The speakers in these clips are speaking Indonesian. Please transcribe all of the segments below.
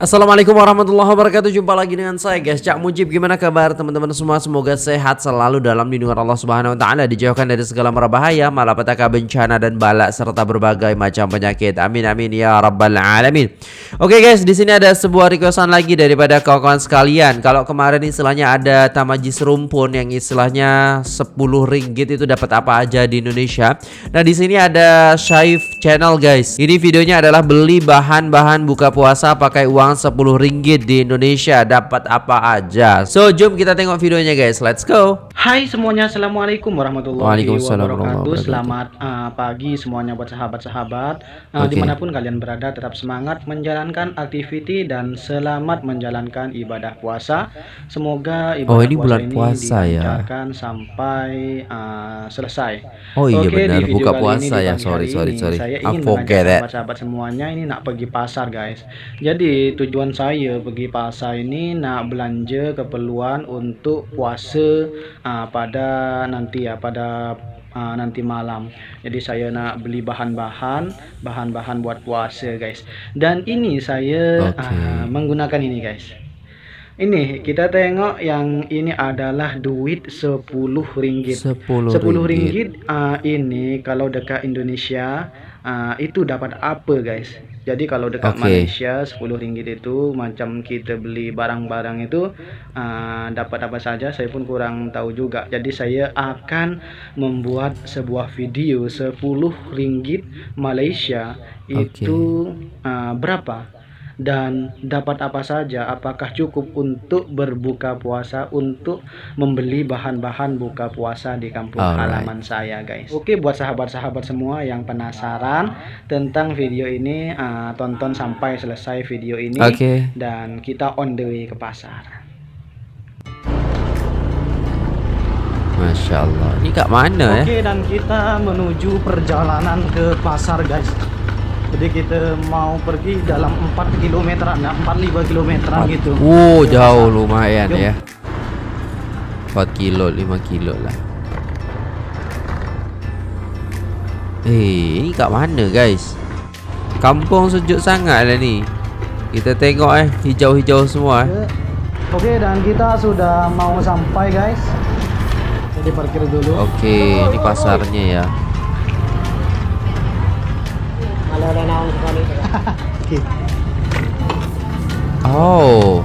Assalamualaikum warahmatullahi wabarakatuh. Jumpa lagi dengan saya guys, Cak Mujib. Gimana kabar teman-teman semua? Semoga sehat selalu dalam lindungan Allah Subhanahu wa taala, dijauhkan dari segala mara bahaya, malapetaka, bencana dan bala serta berbagai macam penyakit. Amin amin ya rabbal alamin. Oke guys, di sini ada sebuah requestan lagi daripada kawan-kawan sekalian. Kalau kemarin istilahnya ada tamajis rumpun yang istilahnya 10 ringgit itu dapat apa aja di Indonesia. Nah, di sini ada Syaif Channel guys. Ini videonya adalah beli bahan-bahan buka puasa pakai uang 10 ringgit di Indonesia dapat apa aja. So jom kita tengok videonya guys, let's go. Hai semuanya, assalamualaikum warahmatullahi Waalaikumsalam wabarakatuh. warahmatullahi Selamat pagi semuanya buat sahabat-sahabat, dimanapun kalian berada. Tetap semangat menjalankan aktiviti dan selamat menjalankan ibadah puasa. Semoga ibadah ini bulan puasa ya, dilancarkan sampai selesai. Oh iya Oke, benar, di video buka kali puasa ini, di ya. pagi Sorry hari ini, saya ingin mengajak sahabat-sahabat semuanya ini nak pergi pasar guys. Jadi tujuan saya pergi pasar ini nak belanja keperluan untuk puasa pada nanti ya, pada nanti malam. Jadi saya nak beli bahan-bahan buat puasa guys. Dan ini saya menggunakan ini guys. Ini kita tengok yang ini adalah duit 10 ringgit. 10 ringgit ini kalau dekat Indonesia itu dapat apa guys? Jadi kalau dekat Malaysia 10 ringgit itu macam kita beli barang-barang itu dapat apa saja, saya pun kurang tahu juga. Jadi saya akan membuat sebuah video 10 ringgit Malaysia itu berapa dan dapat apa saja, apakah cukup untuk berbuka puasa, untuk membeli bahan-bahan buka puasa di kampung halaman saya guys. Oke, buat sahabat-sahabat semua yang penasaran tentang video ini, tonton sampai selesai video ini dan kita on the way ke pasar. Masya Allah, ini kak mana Oke, dan kita menuju perjalanan ke pasar guys. Jadi kita mau pergi dalam 4 kilometeran, 4-5 kilometeran gitu. Jauh lumayan ya. 4 kilo, 5 kilo lah. Ini kat mana guys? Kampung sejuk sangat lah ni. Kita tengok hijau-hijau semua. Oke, dan kita sudah mau sampai guys. Jadi parkir dulu. Oke, ini pasarnya ya. Oh,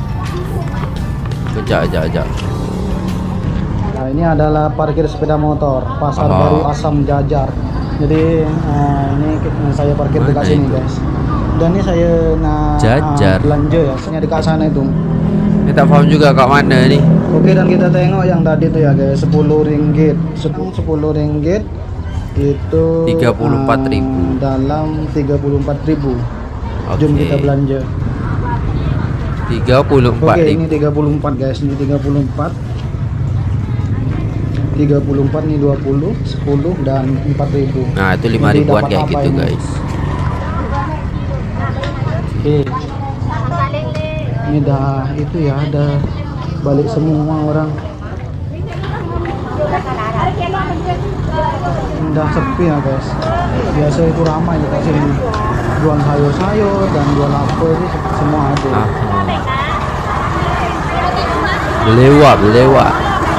kejap. Nah, ini adalah parkir sepeda motor Pasar Baru Asam Jajar. Jadi ini saya parkir dekat sini guys. Dan ini saya belanja ya, saya dekat sana itu. Ini tak paham juga kat mana nih. Oke, dan kita tengok yang tadi tuh ya guys, 10 ringgit. 10 ringgit itu 34.000 dalam 34.000. Jom kita belanja. 34.000. Oke, ini 34 guys, ini 34. 34 nih 20, 10 dan 4.000. Nah, itu 5.000-an kayak gitu ini guys. Oke. Ini dah itu ya, ada balik semua orang. Udah sepi ya guys. Biasa itu ramai di sini. Jual sayur-sayur dan jual apa itu semua ada. Belewat.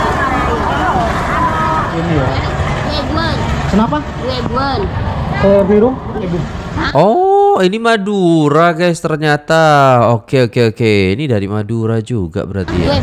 Ini ya. Kenapa? Biru. Oh, ini Madura guys ternyata. Oke. Ini dari Madura juga berarti ya.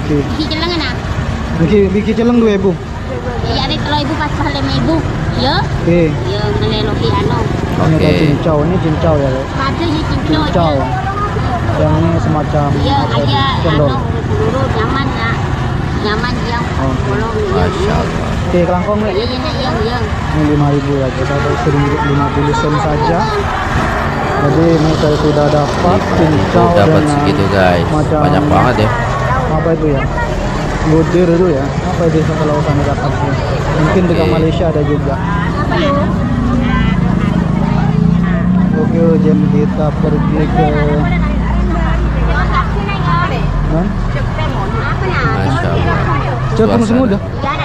Biki celeng 2.000. Ya, ada kalau ibu pas 5.000. Ya. Ya, meneloki Cincau, ini cincau ya. Ada ya cincau. Yang ini semacam cendol. Nyaman lah. Nyaman yang Masya Allah. Oke, kelangkong nih. Iya. Ini 5.000 ya, satu RM1.50 saja. Jadi ini saya sudah dapat cincau dapat segitu guys. Banyak banget ya. Apa itu ya? Budir itu ya. Apa itu kalau sana dapat? Mungkin dekat Malaysia ada juga. Oke, jam kita pergi ke Masya Allah. Cepat semua dah.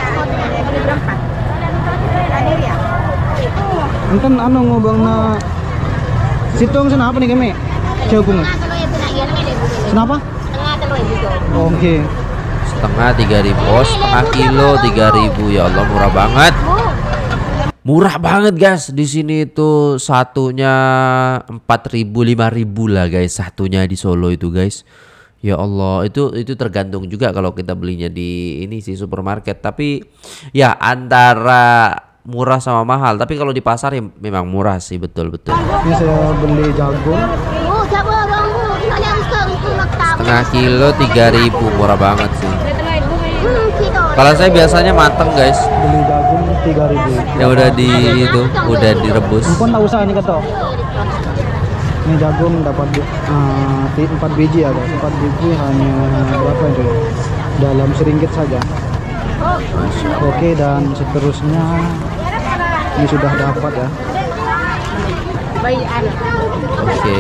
Enten ngobang na sitong sana apa nih kami? Jauh bunga. Kenapa? Setengah 3.000. Oke. Setengah 3.000. Oh, setengah kilo 3.000. Ya Allah, murah banget. Murah banget guys. Di sini itu satunya 4.000, 5.000 lah guys. Satunya di Solo itu guys. Ya Allah, itu tergantung juga kalau kita belinya di ini sih supermarket. Tapi ya antara murah sama mahal. Tapi kalau di pasar ya memang murah sih, betul. Ini saya beli jagung. Oh, siapa bang? Setengah kilo 3.000, murah banget sih. Kilo. Kalau saya biasanya mateng guys. Beli jagung 3.000. Yang udah direbus. Ampun tak usah ini kata. Ini jagung dapat 4 biji ya guys. 4 biji hanya berapa itu? Dalam RM1 saja. Oke, dan seterusnya ini sudah dapat ya. Oke.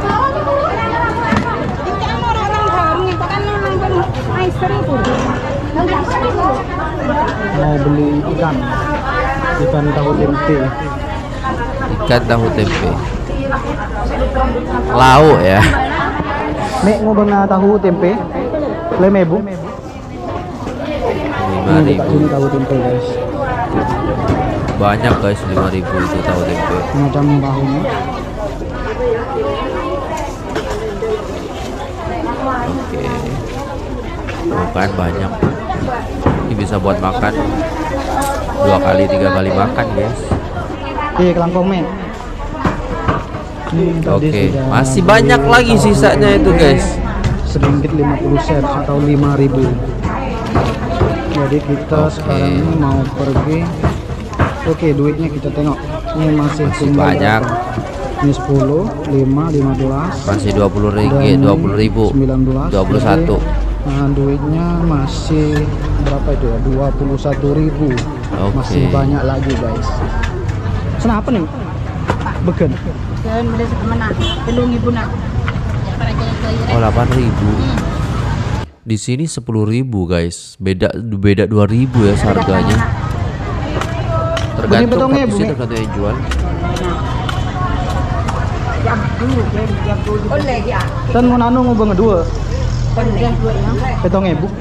Mau beli ikan tahu tempe. Ikan tahu tempe. Lauk ya. Nek mau beli tahu tempe. Lemebu. 5.000. Ini tahu tempe guys. Banyak guys, 5.000 itu tahu tempe. Macam tahunya. Oke. Makan banyak. Ini bisa buat makan 2 kali 3 kali makan guys. Kelangkong men. Oke, masih banyak lagi sisanya itu guys. RM1.50 atau 5.000. Jadi kita sekarang ini mau pergi. Oke, duitnya kita tengok. Ini masih banyak. berapa? Ini 10, 5, 15. Masih 20 ringgit, 20.000, 19, 21. Nah, duitnya masih berapa itu ya? 21.000. Masih banyak lagi guys. Kenapa nih? Begen. Oh, 8.000. Di sini 10.000 guys. Beda 2.000 ya harganya. Tergantung yang jual. Dan mau nanu mau bang dua. Petong ibu.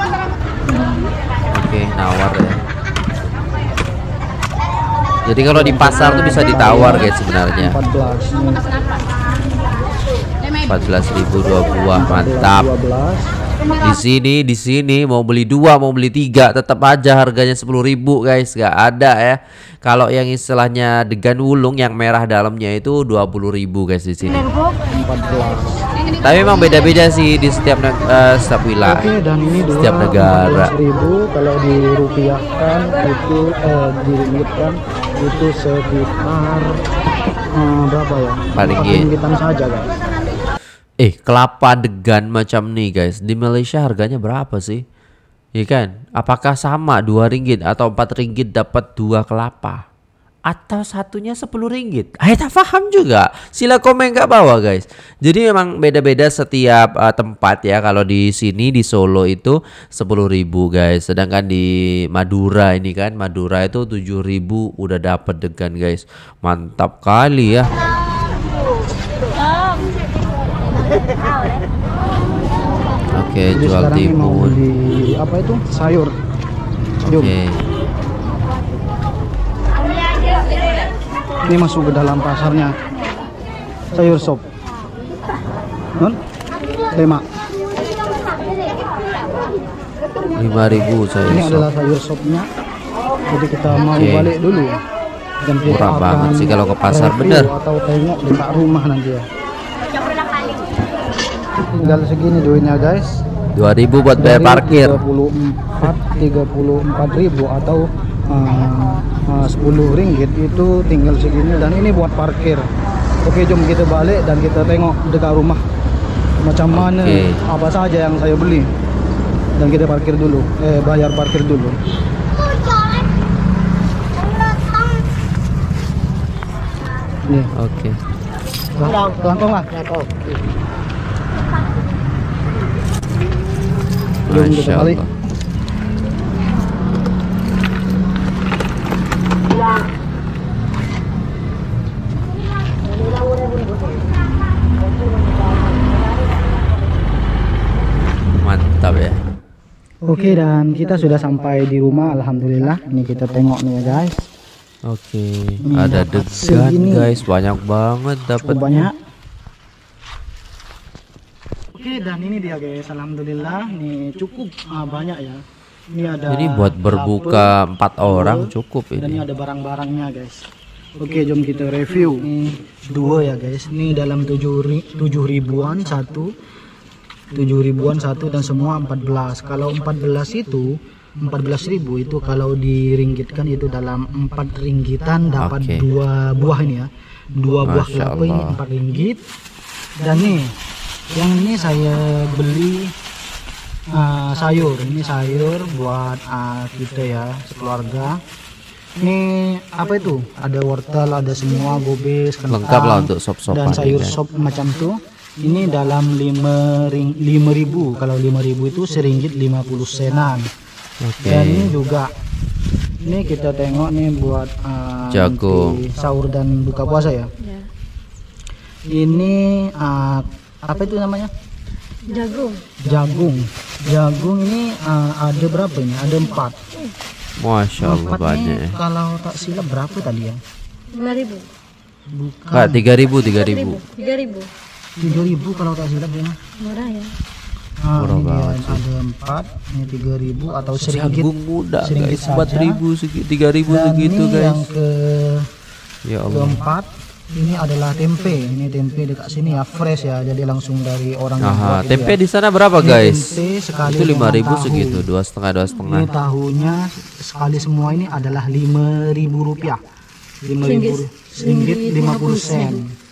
Oke, nawar ya. Jadi kalau di pasar tuh bisa ditawar guys sebenarnya. 14.000 2 buah, mantap. Di sini mau beli 2 mau beli 3 tetap aja harganya 10.000 guys, gak ada ya. Kalau yang istilahnya degan wulung yang merah dalamnya itu 20.000 guys di sini. 14. Tapi memang beda-beda sih di setiap wilayah. Oke, dan ini setiap negara. 14.000 kalau dirupiahkan itu diringgitkan itu sekitar berapa ya? Ringgitan saja guys. Kelapa degan macam nih guys, di Malaysia harganya berapa sih? Iya kan? Apakah sama 2 ringgit atau 4 ringgit dapat 2 kelapa? Atau satunya 10 ringgit? Tak paham juga. Sila komen ke bawah guys. Jadi memang beda-beda setiap tempat ya. Kalau di sini di Solo itu 10.000 guys. Sedangkan di Madura ini kan, Madura itu 7.000 udah dapat degan guys. Mantap kali ya. Oke, jadi jual timun. Apa itu? Sayur. Oke. Ini masuk ke dalam pasarnya. Sayur sop. Non? 5. 5.000 sayur Ini sop. adalah sayur sopnya. Jadi kita mau balik dulu. Dan kita murah banget sih kalau ke pasar, review bener. atau tengok dekat rumah nanti ya. Tinggal segini duitnya guys. 2.000 buat bayar parkir. 34.000 atau 10 ringgit itu tinggal segini, dan ini buat parkir. Oke, jom kita balik dan kita tengok dekat rumah macam mana apa saja yang saya beli, dan kita parkir dulu, bayar parkir dulu. Nih, Oke. Langkong lah. Jom kita Masya balik. Allah. Oke, dan kita sudah sampai di rumah, alhamdulillah. Ini kita tengok nih ya guys. Oke, ada degan guys, banyak banget dapat. Banyak. Oke, dan ini dia guys, alhamdulillah nih cukup banyak ya. Ini buat berbuka 4 orang cukup dan ini. ini ada barang-barangnya guys. Oke, jom kita review. Ini 2 ya guys. Ini dalam 7 ribuan satu. 7 ribuan satu dan semua 14. Kalau 14 itu 14.000 itu kalau diringgitkan itu dalam 4 ringgitan dapat 2 buah ini ya. 2 buah kelapa ini 4 ringgit. Dan nih yang ini saya beli sayur. Ini sayur buat kita ya, sekeluarga. Ini apa itu? Ada wortel, ada semua, gobes, kentang, lengkap lah untuk sop-sopan dan sayur kan. sop macam tuh. Ini dalam 5.000. Kalau 5.000 itu seringgit 50 senan. Dan ini juga, ini kita tengok nih buat jagung sahur dan buka puasa ya. Ini apa itu namanya? Jagung ini ada berapa ini? Ada 4. Masya Allah banyak ya. Kalau tak silap berapa tadi ya? 5.000. Kak, 3.000 3.000 kalau tak silap ya. Murah ya. Murah banget sih. Ada 4, ini 3.000 atau seringgit. Jagung muda guys, 4.000 3.000 Dan segitu ini guys. yang Ya Allah. keempat, ini adalah tempe. Ini tempe dekat sini ya, fresh ya, jadi langsung dari orang yang buat gitu Tempe ya. di sana berapa Ini guys? tempe sekali Itu 5.000 dengan tahu. segitu, 2,5. Ini tahunya sekali semua ini adalah 5.000 rupiah. 5.000 ringgit 50 sen.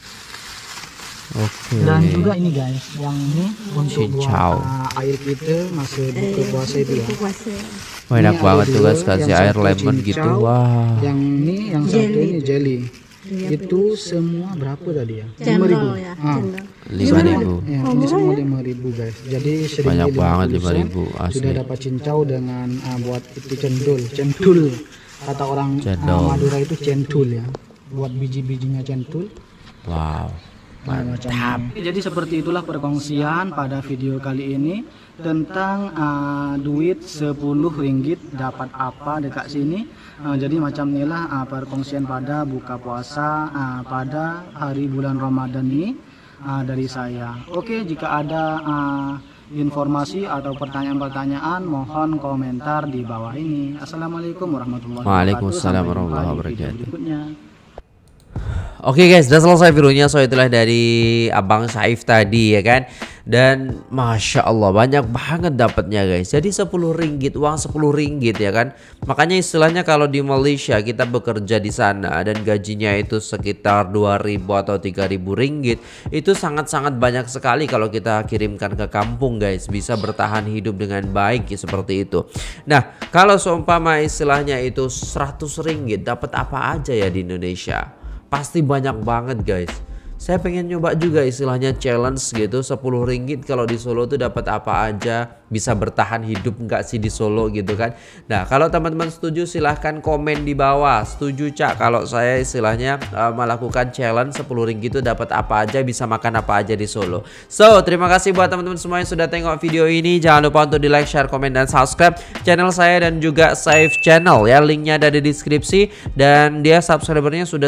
Oke. Dan juga ini guys, yang ini untuk Cincau. buat air kita masih buka puasa itu ya. Banyak Ini banget ada tuh guys, dua, kasih yang air satu lemon gitu. cincau, Wah. Yang ini, yang satu ini jelly. Itu semua berapa tadi ya? 5.000. Ya, 5.000. Ya, ini semua 5.000 guys. Jadi Banyak banget 5.000 5.000 sudah asli. dapat cincau dengan buat itu centul. Kata orang Cendol. Madura itu centul ya. Buat biji-bijinya centul. Wow. Mantap. Jadi seperti itulah perkongsian pada video kali ini tentang duit 10 ringgit dapat apa dekat sini. Jadi macam inilah perkongsian pada buka puasa pada hari bulan Ramadan ini dari saya. Oke, jika ada informasi atau pertanyaan-pertanyaan mohon komentar di bawah ini. Assalamualaikum warahmatullahi wabarakatuh. Waalaikumsalam Sampai jumpa warahmatullahi di video wabarakatuh. berikutnya. Oke guys, udah selesai videonya. So itulah dari Abang Saif tadi ya kan. Dan Masya Allah banyak banget dapatnya guys. Jadi 10 ringgit, uang 10 ringgit ya kan. Makanya istilahnya kalau di Malaysia kita bekerja di sana dan gajinya itu sekitar 2.000 atau 3.000 ringgit, itu sangat-sangat banyak sekali kalau kita kirimkan ke kampung guys. Bisa bertahan hidup dengan baik ya, seperti itu. Nah kalau seumpama istilahnya itu 100 ringgit dapat apa aja ya di Indonesia? Pasti banyak banget guys. Saya pengen nyoba juga istilahnya challenge gitu, 10 ringgit kalau di Solo tuh dapat apa aja, bisa bertahan hidup nggak sih di Solo gitu kan. Nah kalau teman-teman setuju silahkan komen di bawah. Setuju Cak kalau saya istilahnya melakukan challenge 10 ringgit itu dapat apa aja, bisa makan apa aja di Solo. So terima kasih buat teman-teman semua yang sudah tengok video ini. Jangan lupa untuk di like, share, komen, dan subscribe channel saya dan juga Saif Channel ya. Linknya ada di deskripsi. Dan dia subscribernya sudah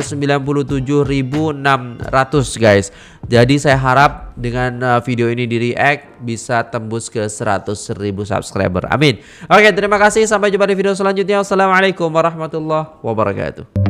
97.600 guys. Jadi saya harap dengan video ini di react bisa tembus ke 100.000 subscriber. Amin. Oke, terima kasih. Sampai jumpa di video selanjutnya. Wassalamualaikum warahmatullahi wabarakatuh.